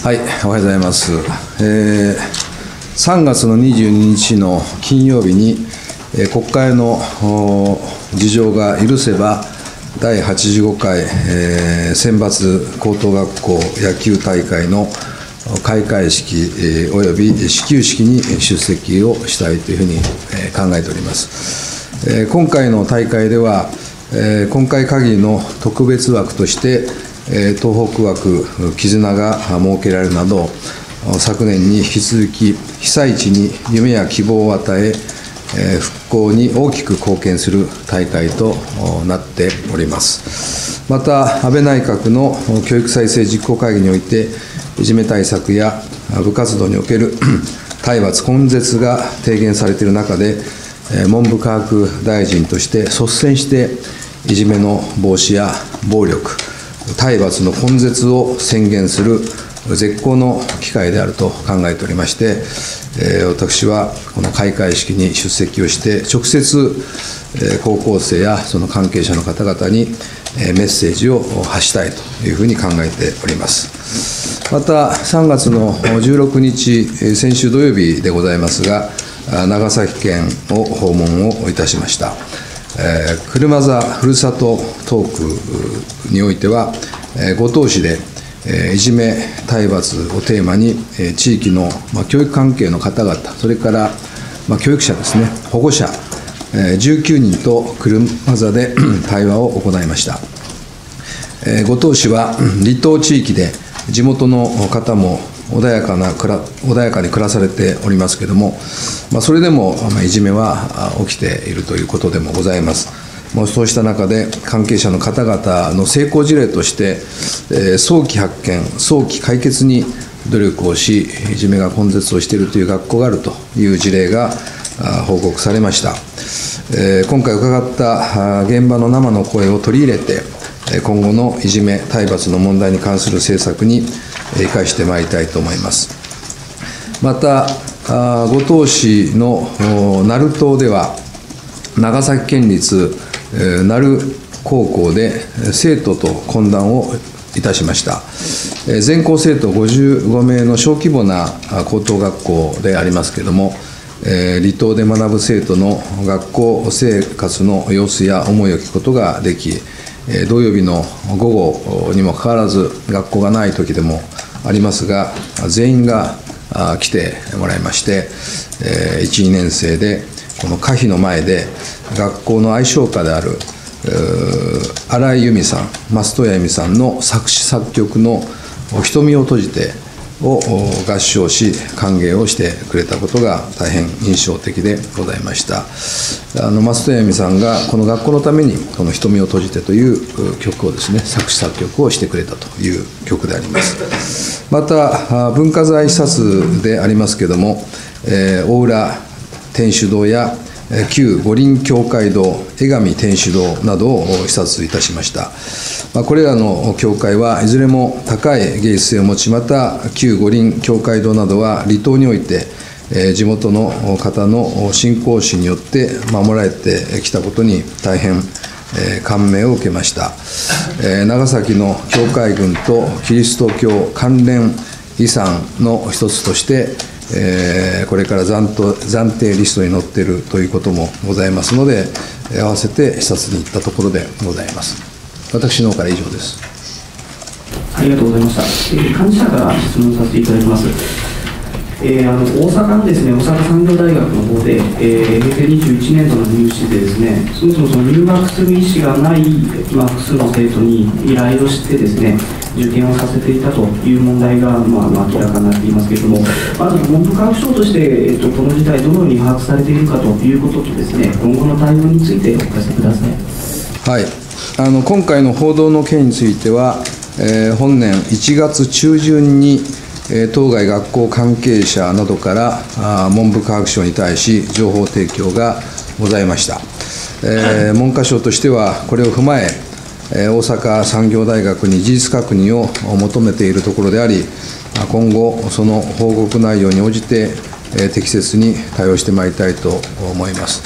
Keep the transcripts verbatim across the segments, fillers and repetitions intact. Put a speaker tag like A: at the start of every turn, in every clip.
A: はい、おはようございます。えー、さんがつのにじゅうににちの金曜日に、えー、国会の事情が許せば、だいはちじゅうごかい、えー、選抜高等学校野球大会の開会式、えー、および始球式に出席をしたいというふうに、えー、考えております。えー、今回の大会では、えー、今回限りの特別枠として、東北枠絆が設けられるなど、昨年に引き続き被災地に夢や希望を与え、復興に大きく貢献する大会となっております。また、安倍内閣の教育再生実行会議において、いじめ対策や部活動における体罰根絶が提言されている中で、文部科学大臣として率先して、いじめの防止や暴力、体罰の根絶を宣言する絶好の機会であると考えておりまして、私はこの開会式に出席をして、直接、高校生やその関係者の方々にメッセージを発したいというふうに考えております。また、さんがつのじゅうろくにち、先週土曜日でございますが、長崎県を訪問をいたしました。えー、車座ふるさとトークにおいては、えー、五島市で、えー、いじめ、体罰をテーマに、えー、地域の、まあ、教育関係の方々、それから、まあ、教育者ですね、保護者、えー、じゅうきゅうにんと車座で対話を行いました。えー、五島市は離島地域で地元の方も穏やかな穏やかに暮らされておりますけれども、まあ、それでも、まあ、いじめは起きているということでもございます。もうそうした中で、関係者の方々の成功事例として、えー、早期発見、早期解決に努力をし、いじめが根絶をしているという学校があるという事例が報告されました。えー、今回伺った現場の生の声を取り入れて、今後のいじめ、体罰の問題に関する政策に生かしてまいりたいと思います。また、五島市の鳴門では、長崎県立鳴門高校で生徒と懇談をいたしました。全校生徒ごじゅうごめいの小規模な高等学校でありますけれども、離島で学ぶ生徒の学校生活の様子や思いを聞くことができ、土曜日の午後にもかかわらず、学校がない時でもありますが、全員が来てもらいまして、いち、にねんせいで、この歌碑の前で、学校の愛称歌である新井由美さん、増戸谷由美さんの作詞作曲の瞳を閉じてを合唱し、歓迎をしてくれたことが大変印象的でございました。あの増戸谷由美さんがこの学校のために、この瞳を閉じてという曲をですね、作詞作曲をしてくれたという曲であります。また、文化財視察でありますけれども、えー、大浦天主堂や旧五輪教会堂、江上天主堂などを視察いたしました。これらの教会はいずれも高い芸術性を持ち、また旧五輪教会堂などは離島において、地元の方の信仰心によって守られてきたことに大変感銘を受けました。長崎の教会群とキリスト教関連遺産の一つとして、これから暫定リストに載っているということもございますので、合わせて視察に行ったところでございます。私の方から以上です。
B: ありがとうございました。えー、幹事社から質問させていただきます。えー、あの大阪のですね、大阪産業大学の方で、えー、へいせいにじゅういちねんどの入試でですね、そもそもその入学する意思がない、まあ、複数の生徒に依頼をしてですね、受験をさせていたという問題が、まあ、明らかになっていますけれども、まず文部科学省として、えっと、この事態、どのように把握されているかということとですね、今後の対応についてお聞かせください。
A: はい、あの今回の報道の件については、えー、本年いちがつちゅうじゅんに、えー、当該学校関係者などからあ文部科学省に対し、情報提供がございました。えー、文科省としては、これを踏まえ、大阪産業大学に事実確認を求めているところであり、今後、その報告内容に応じて、適切に対応してまいりたいと思います。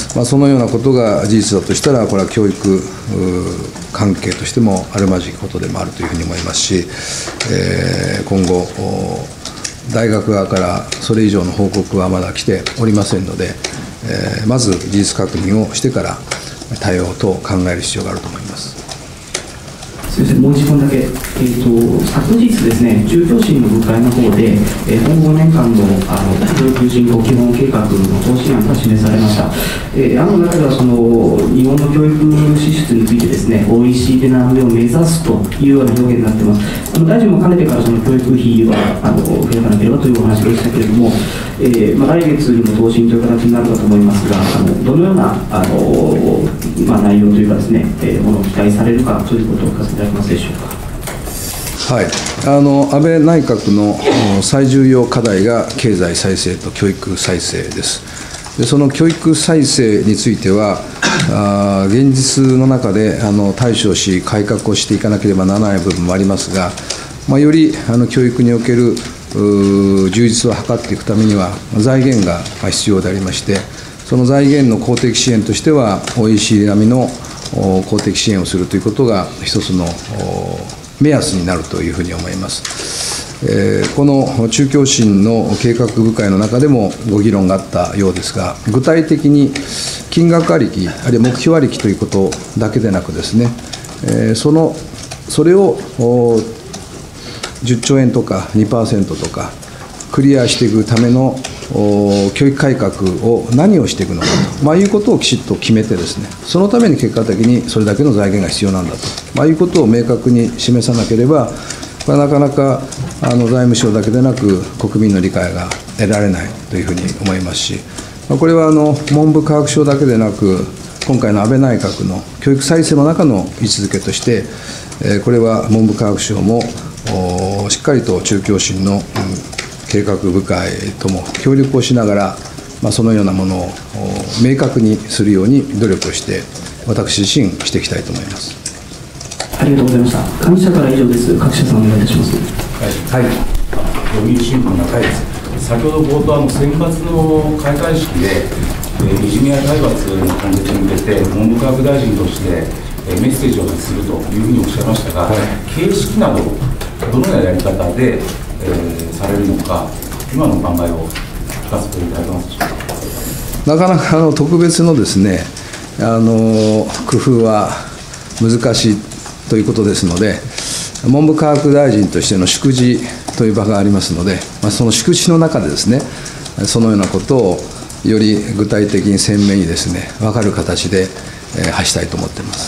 A: まあ、そのようなことが事実だとしたら、これは教育関係としてもあるまじきことでもあるというふうに思いますし、えー、今後、大学側からそれ以上の報告はまだ来ておりませんので、えー、まず事実確認をしてから対応等を考える必要があると思います。
B: すみません、もう一問だけ、えーと、昨日ですね、中教審の部会の方で、えー、今後ごねんかんのあの教育人口基本計画の方針案が示されました。えー、案の中ではその、日本の教育支出についてですね、オーイーシーディー 並みを目指すというような表現になっています。あの大臣もかねてからその教育費はあの増やさなければというお話でしたけれども、えーまあ、来月にも答申という形になるかと思いますが、あのどのようなあの、まあ、内容というかですね、えー、ものを期待されるかということをお聞かせいただけますでしょうか。
A: はい、あの安倍内閣の最重要課題が経済再生と教育再生です。でその教育再生については、あ現実の中であの対処し、改革をしていかなければならない部分もありますが、まあ、よりあの教育における充実を図っていくためには、財源が必要でありまして、その財源の公的支援としては、オーイーシーディー 並みの公的支援をするということが、一つの目安になるというふうに思います。えー、この中教審の計画部会の中でもご議論があったようですが、具体的に金額ありき、あるいは目標ありきということだけでなくですね、えー、そのそれをじゅっちょうえんとか にパーセント とかクリアしていくための教育改革を何をしていくのかと、まあ、いうことをきちっと決めてですね、そのために結果的にそれだけの財源が必要なんだと、まあ、いうことを明確に示さなければ、これはなかなかあの財務省だけでなく国民の理解が得られないというふうに思いますし、まあ、これはあの文部科学省だけでなく、今回の安倍内閣の教育再生の中の位置づけとして、これは文部科学省もしっかりと中教審の計画部会とも協力をしながら、まあ、そのようなものを明確にするように努力をして、私自身していきたいと思います。
B: ありがとうございました。幹事社から以上です。各社さんお願いいたします。
C: はい。はい。読売新聞の中です。先ほど冒頭あの選抜の開会式で、えー、いじめや体罰の根絶に向けて文部科学大臣として、えー、メッセージを発するというふうにおっしゃいましたが、はい、形式などどのようなやり方で、えー、されるのか、今のお考えを聞かせていただけますでしょうか。
A: なかなかあの特別のですね、あの工夫は難しいということですので、文部科学大臣としての祝辞という場がありますので、まあ、その祝辞の中でですね、そのようなことをより具体的に鮮明にですね、分かる形で、えー、発したいと思っています。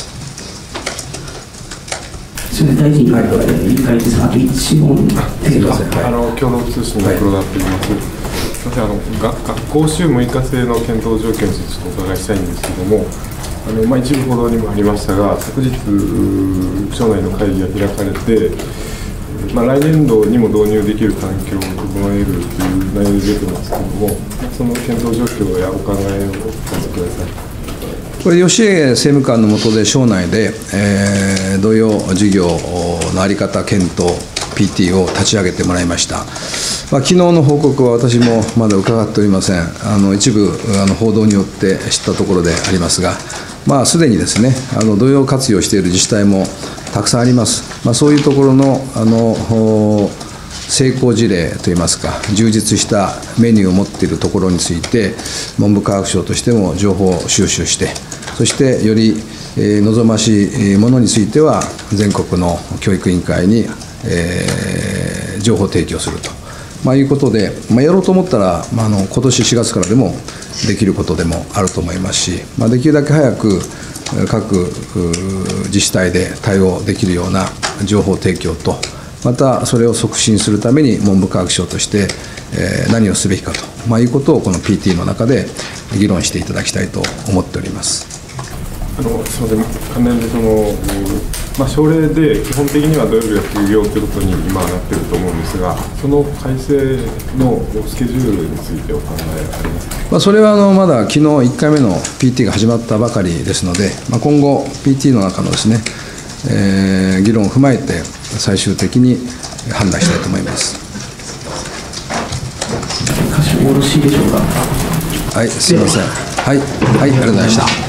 B: すみません、大臣、はい、委員会ですが、あといち問程度。
D: あの共同通信の黒田と言います。すみません、あのが学校週むいか制の検討状況についてちょっとお伺いしたいんですけれども、あのまあ、一部報道にもありましたが、昨日、省内の会議が開かれて、まあ、来年度にも導入できる環境を整えるという内容で出てますけれども、その検討状況やお考えをお聞かせください。
A: これ、吉江政務官の下で、省内で、えー、同様事業の在り方検討 ピーティー を立ち上げてもらいました。まあ、昨日の報告は私もまだ伺っておりません。あの一部あの報道によって知ったところでありますが、まあ、すでにですね、あの同様活用している自治体もたくさんあります。まあ、そういうところの、あの成功事例といいますか、充実したメニューを持っているところについて、文部科学省としても情報収集して、そしてより、えー、望ましいものについては、全国の教育委員会に、えー、情報提供すると、まあ、いうことで、まあ、やろうと思ったら、まあ、あの今年しがつからでもできることでもあると思いますし、まあ、できるだけ早く各自治体で対応できるような情報提供と、またそれを促進するために文部科学省として、えー、何をすべきかと、まあ、いうことをこの ピーティー の中で議論していただきたいと思っております。
D: あのすみません、関連でその、まあ、省令で基本的には土曜日が休業ということに今はなっていると思うんですが、その改正のスケジュールについてお考えありますか。
A: まあ、それはあのまだ昨日いっかいめの ピーティー が始まったばかりですので、まあ、今後 ピーティー の中のですね、えー、議論を踏まえて最終的に判断したいと思います。
B: よろしいでしょうか。
A: はい、すみません。 はい、はい、ありがとうございました。